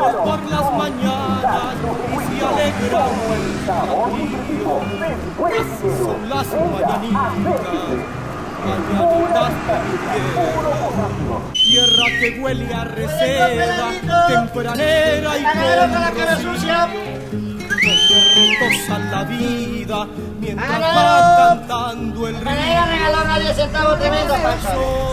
por las mañanas y se alegra el patio. Así son las mañanitas, mañanitas de mi tierra que huele a reseda, tempranera y con rocío, donde retosa la vida mientras va cantando el río. Me regaló nadie centavos tremendo, Pancho.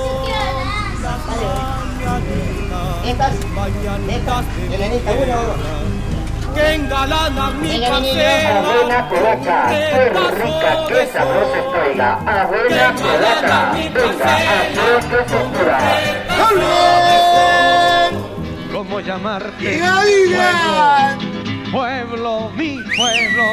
Mañanitas de mi tierra que engalanan mi parcela. Abuela polaca, qué rica, qué sabrosa estoiga. Abuela polaca, venga, apuesto cintura. ¿Cómo llamarte? ¡Diga! Pueblo, mi pueblo.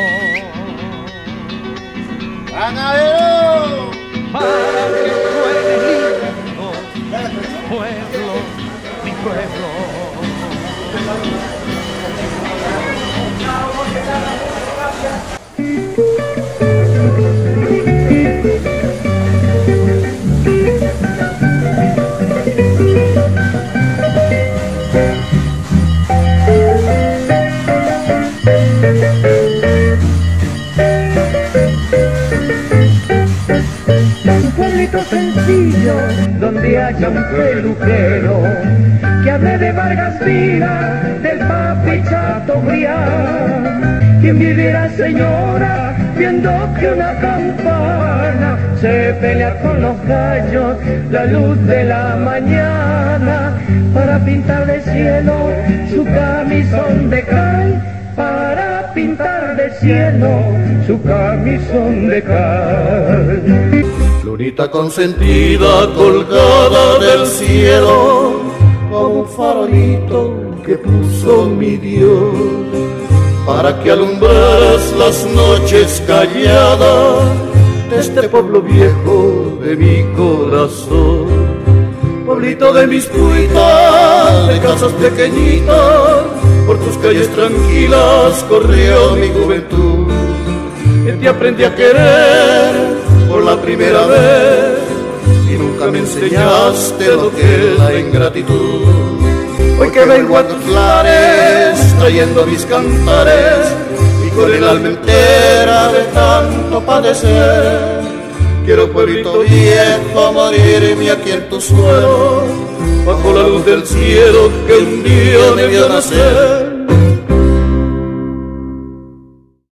¡Ganadero! Para que suene lindo. Pueblo, mi pueblo. Un pueblito sencillo donde haya un peluquero que hable de Vargas Vila, del papi Chateaubriand. Quien viviera, señora, viendo que una campana se pelea con los gallos, la luz de la mañana, para pintar de cielo su camisón de cal, para pintar de cielo su camisón de cal. Lunita consentida colgada del cielo, como un farolito que puso mi Dios, para que alumbraras las noches calladas de este pueblo viejo de mi corazón. Pueblito de mis puitas, de casas pequeñitas, por tus calles tranquilas corrió mi juventud. En ti aprendí a querer por la primera vez y nunca me enseñaste lo que es la ingratitud. Hoy que vengo a tus lares trayendo mis cantares y con el alma entera de tanto padecer, quiero, pueblito viejo, morirme aquí en tu suelo, bajo la luz del cielo que un día me vio nacer.